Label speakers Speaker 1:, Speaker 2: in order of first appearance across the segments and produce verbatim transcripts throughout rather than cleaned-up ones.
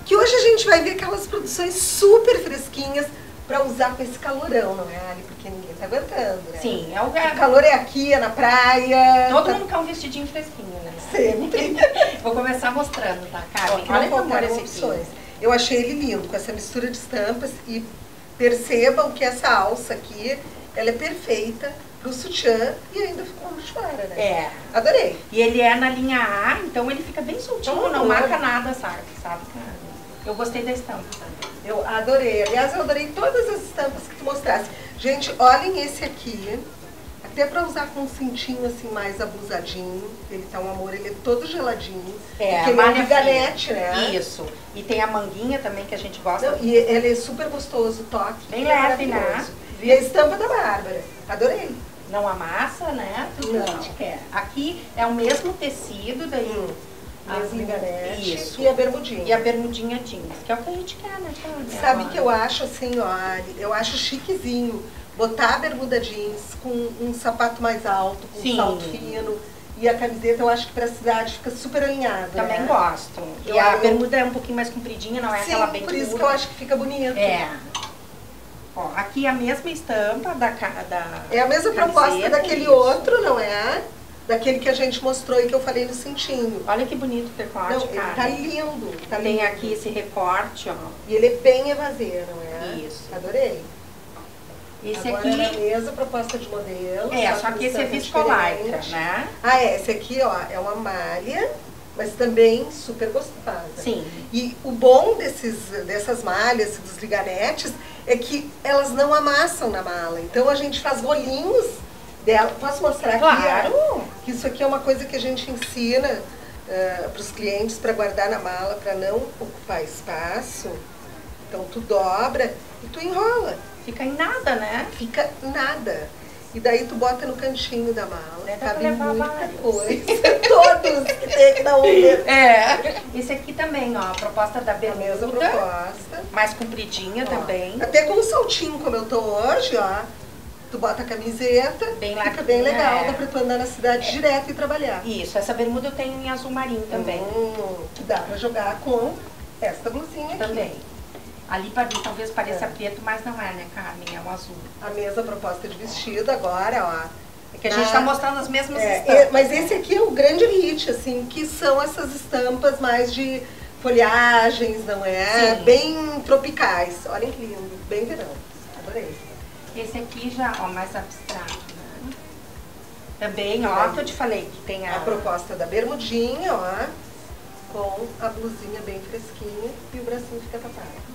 Speaker 1: que hoje a gente vai ver aquelas produções super fresquinhas para usar com esse calorão, não é, Ali? Porque ninguém tá aguentando, né?
Speaker 2: Sim, é o,
Speaker 1: o calor é aqui, é na praia.
Speaker 2: Todo
Speaker 1: tá...
Speaker 2: mundo quer um vestidinho fresquinho, né?
Speaker 1: Sempre.
Speaker 2: Vou começar mostrando, tá, Carmen?
Speaker 1: Ó,
Speaker 2: olha
Speaker 1: como
Speaker 2: esse
Speaker 1: opções.
Speaker 2: aqui.
Speaker 1: Eu achei ele lindo, com essa mistura de estampas, e percebam que essa alça aqui, ela é perfeita pro sutiã e ainda ficou de fora, né?
Speaker 2: É.
Speaker 1: Adorei.
Speaker 2: E ele é na linha A, então ele fica bem soltinho,
Speaker 1: Então,
Speaker 2: não marca nada, sabe? sabe? Eu gostei da estampa também.
Speaker 1: Eu adorei. Aliás, eu adorei todas as estampas que tu mostrasse. Gente, olhem esse aqui. Até pra usar com um cintinho assim mais ablusadinho. Ele tá um amor, ele é todo geladinho.
Speaker 2: É,
Speaker 1: porque ele é um biganete, né?
Speaker 2: Isso. E tem a manguinha também que a gente gosta.
Speaker 1: Não, e ele é super gostoso, o toque.
Speaker 2: Bem
Speaker 1: é
Speaker 2: leve, né?
Speaker 1: E a estampa da Bárbara. Adorei.
Speaker 2: Não amassa, né? Tudo que a gente quer. Aqui é o mesmo tecido, daí...
Speaker 1: Hum. As liganete
Speaker 2: Isso.
Speaker 1: e a bermudinha.
Speaker 2: E a bermudinha jeans, que é o que a gente quer, né?
Speaker 1: Sabe o que eu acho assim, ó, eu acho chiquezinho botar a bermuda jeans com um sapato mais alto, com
Speaker 2: Sim.
Speaker 1: um salto fino, e a camiseta eu acho que pra cidade fica super alinhada.
Speaker 2: Também
Speaker 1: né?
Speaker 2: gosto. E
Speaker 1: eu,
Speaker 2: a
Speaker 1: eu...
Speaker 2: bermuda é um pouquinho mais compridinha, não é
Speaker 1: Sim,
Speaker 2: aquela bem
Speaker 1: por isso
Speaker 2: curta.
Speaker 1: que eu acho que fica bonito.
Speaker 2: É. Ó, aqui a mesma estampa da... da
Speaker 1: é a mesma
Speaker 2: camiseta,
Speaker 1: proposta daquele
Speaker 2: isso.
Speaker 1: outro, não é? Daquele que a gente mostrou e que eu falei no cintinho.
Speaker 2: Olha que bonito o decote,
Speaker 1: Não, ele
Speaker 2: cara.
Speaker 1: tá lindo. Tá
Speaker 2: Tem
Speaker 1: lindo.
Speaker 2: aqui esse recorte, ó.
Speaker 1: E ele é bem evasê, não é?
Speaker 2: Isso.
Speaker 1: Adorei.
Speaker 2: Esse
Speaker 1: Agora
Speaker 2: aqui...
Speaker 1: é a mesma proposta de modelo.
Speaker 2: É, só
Speaker 1: com
Speaker 2: que esse é
Speaker 1: estampa
Speaker 2: viscolaicra,
Speaker 1: diferente.
Speaker 2: né?
Speaker 1: Ah, é, esse aqui, ó, é uma malha, mas também super gostosa.
Speaker 2: Sim.
Speaker 1: E o bom desses, dessas malhas, dos liganetes, é que elas não amassam na mala. Então a gente faz rolinhos dela. Posso mostrar
Speaker 2: Claro.
Speaker 1: aqui? Ó, que isso aqui é uma coisa que a gente ensina uh, para os clientes para guardar na mala, para não ocupar espaço. Então tu dobra e tu enrola.
Speaker 2: Fica em nada, né?
Speaker 1: Fica nada. E daí tu bota no cantinho da mala.
Speaker 2: Dá pra
Speaker 1: Cabe
Speaker 2: levar
Speaker 1: muita
Speaker 2: vários.
Speaker 1: coisa. Todos que tem aqui na Uber.
Speaker 2: É. Esse aqui também, ó, a proposta da
Speaker 1: A mesma
Speaker 2: bermuda.
Speaker 1: proposta.
Speaker 2: Mais compridinha
Speaker 1: Ó,
Speaker 2: também.
Speaker 1: Até com um saltinho, como eu tô hoje, ó. Tu bota a camiseta,
Speaker 2: Bem
Speaker 1: fica
Speaker 2: larguinha,
Speaker 1: bem legal.
Speaker 2: é.
Speaker 1: Dá pra tu andar na cidade direto e trabalhar.
Speaker 2: Isso, essa bermuda eu tenho em azul marinho também.
Speaker 1: Hum, dá pra jogar com esta blusinha aqui.
Speaker 2: Também. Ali pra mim talvez pareça
Speaker 1: É.
Speaker 2: preto, mas não é, né, Carmen? É um azul.
Speaker 1: A mesma proposta de vestido agora, ó.
Speaker 2: É que a gente
Speaker 1: Ah,
Speaker 2: tá mostrando as mesmas
Speaker 1: É,
Speaker 2: estampas.
Speaker 1: é, mas esse aqui é o grande hit, assim, que são essas estampas mais de folhagens, não é?
Speaker 2: Sim.
Speaker 1: Bem tropicais. Olhem que lindo, bem verão. Adorei.
Speaker 2: Esse aqui já, ó, mais abstrato, né? Também, ó, que eu te falei que tem a...
Speaker 1: A proposta da bermudinha, ó, com a blusinha bem fresquinha e o bracinho fica tapado.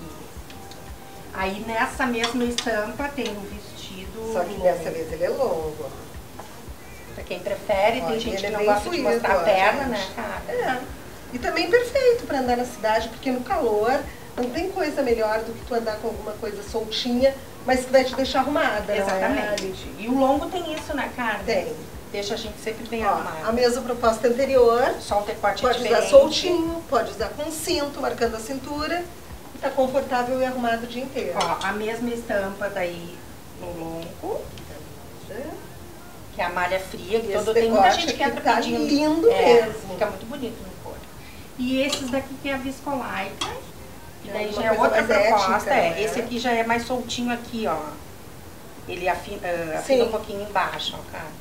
Speaker 2: Aí nessa mesma estampa tem o vestido...
Speaker 1: Só que dessa vez ele é longo, ó.
Speaker 2: Pra quem prefere,
Speaker 1: Ó,
Speaker 2: tem
Speaker 1: e
Speaker 2: gente
Speaker 1: ele
Speaker 2: que
Speaker 1: é
Speaker 2: não
Speaker 1: bem
Speaker 2: gosta de
Speaker 1: fluido,
Speaker 2: mostrar a
Speaker 1: ó,
Speaker 2: perna,
Speaker 1: gente.
Speaker 2: né, cara?
Speaker 1: É. E também perfeito pra andar na cidade, porque no calor não tem coisa melhor do que tu andar com alguma coisa soltinha, mas que vai te deixar arrumada,
Speaker 2: Exatamente.
Speaker 1: não é?
Speaker 2: E o longo tem isso, né, Carmen?
Speaker 1: Tem.
Speaker 2: Deixa a gente sempre bem
Speaker 1: Ó,
Speaker 2: arrumado.
Speaker 1: a mesma proposta anterior,
Speaker 2: Só um decote
Speaker 1: pode
Speaker 2: diferente.
Speaker 1: usar soltinho, pode usar com cinto, marcando a cintura, e tá confortável e arrumado o dia inteiro.
Speaker 2: Ó, a mesma estampa daí no longo, que é a malha fria, que
Speaker 1: Esse
Speaker 2: todo, tem muita
Speaker 1: decote
Speaker 2: gente que
Speaker 1: aqui
Speaker 2: entra
Speaker 1: tá
Speaker 2: pedindo.
Speaker 1: lindo
Speaker 2: É,
Speaker 1: mesmo.
Speaker 2: Fica muito bonito no corpo. E esses daqui que é a viscolaicra, e
Speaker 1: É
Speaker 2: daí
Speaker 1: uma
Speaker 2: já é
Speaker 1: coisa
Speaker 2: outra
Speaker 1: mais
Speaker 2: proposta.
Speaker 1: étnica,
Speaker 2: é.
Speaker 1: né?
Speaker 2: Esse aqui já é mais soltinho aqui, ó. Ele afina, uh, afina
Speaker 1: Sim.
Speaker 2: um pouquinho embaixo, ó, cara.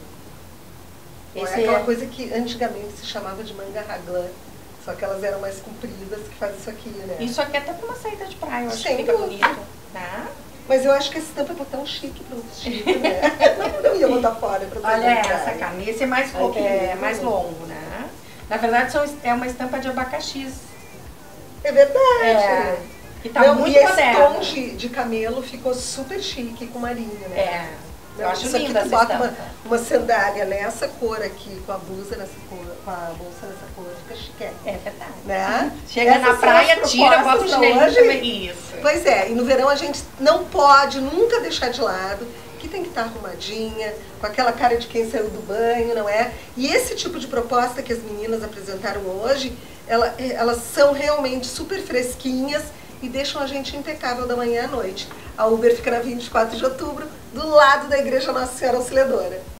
Speaker 1: É
Speaker 2: Esse
Speaker 1: aquela
Speaker 2: é...
Speaker 1: coisa que antigamente se chamava de manga raglan, só que elas eram mais compridas que faz isso aqui, né?
Speaker 2: Isso aqui é até pra uma saída de praia, eu acho
Speaker 1: Sem
Speaker 2: que fica
Speaker 1: dúvida.
Speaker 2: bonito, tá?
Speaker 1: Mas eu acho que essa estampa é tão chique para um vestido, né? não, não ia botar fora pra fazer
Speaker 2: Olha
Speaker 1: praia.
Speaker 2: essa, Carmen. Esse é mais,
Speaker 1: Ai, que
Speaker 2: é,
Speaker 1: lindo.
Speaker 2: mais longo, né? Na verdade, são, é uma estampa de abacaxis.
Speaker 1: É verdade.
Speaker 2: É. Que tá
Speaker 1: não,
Speaker 2: muito
Speaker 1: e esse
Speaker 2: moderno.
Speaker 1: tom de, de camelo ficou super chique com marinho, né?
Speaker 2: É. Eu
Speaker 1: Não,
Speaker 2: acho
Speaker 1: isso aqui
Speaker 2: linda
Speaker 1: tu
Speaker 2: essa
Speaker 1: bota uma,
Speaker 2: estampa.
Speaker 1: uma sandália nessa cor aqui, com a blusa nessa cor, com a bolsa nessa cor, fica chique.
Speaker 2: É verdade.
Speaker 1: Né?
Speaker 2: Chega
Speaker 1: Essas
Speaker 2: na
Speaker 1: são
Speaker 2: praia,
Speaker 1: as
Speaker 2: tira, bota o
Speaker 1: propostas
Speaker 2: chinelinho
Speaker 1: hoje.
Speaker 2: também. Isso.
Speaker 1: Pois é, e no verão a gente não pode nunca deixar de lado que tem que estar arrumadinha, com aquela cara de quem saiu do banho, não é? E esse tipo de proposta que as meninas apresentaram hoje, ela, elas são realmente super fresquinhas e deixam a gente impecável da manhã à noite. A Uber fica na vinte e quatro de outubro, do lado da Igreja Nossa Senhora Auxiliadora.